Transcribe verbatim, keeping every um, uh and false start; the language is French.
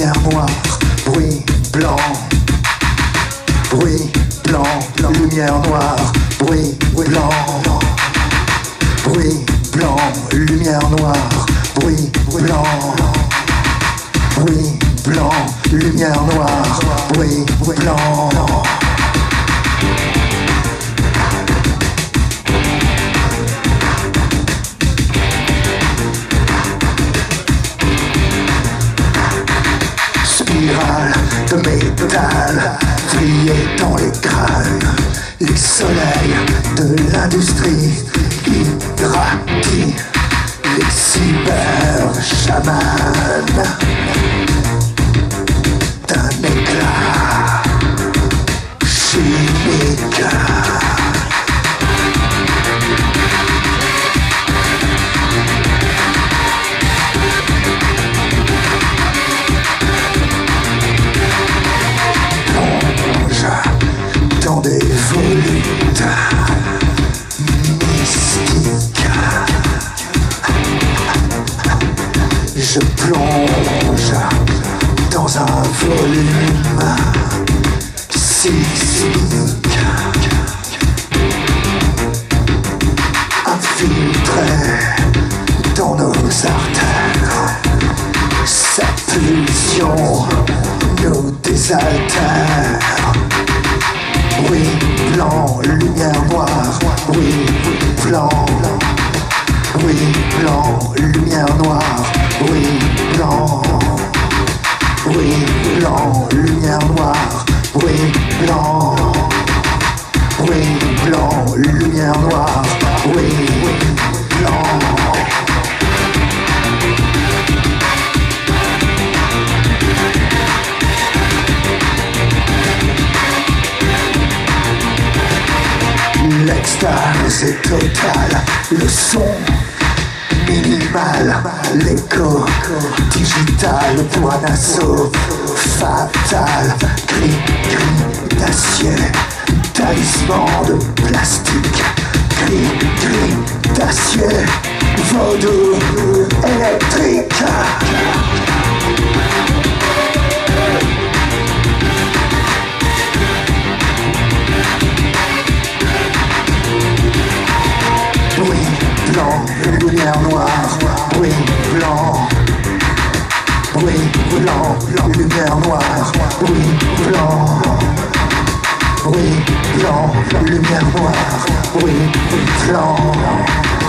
lumière noire, bruit blanc. Bruit blanc, lumière noire, bruit blanc. Bruit blanc, lumière noire, bruit blanc. Bruit blanc, lumière noire, bruit blanc. Spirale de métal, vrillée dans les crânes. Les soleils de l'industrie irradient les cyber-chamans d'un éclat chimique. Dans des volutes mystiques, je plonge dans un volume sismique, infiltré dans nos artères. Cette pulsion nous désaltère. Bruit blanc, lumière noire, bruit blanc. Bruit blanc, lumière noire, bruit blanc. Bruit blanc, lumière noire, bruit blanc. Bruit blanc, lumière noire, bruit blanc. L'extase est totale, le son minimal, l'écho digital pour un assaut fatal. Gris, gris d'acier, talisman de plastique. Gris, gris d'acier, vaudou électrique. Bruit blanc, lumière noire, bruit blanc. Bruit blanc, lumière noire, bruit blanc. Bruit blanc, lumière noire, bruit blanc.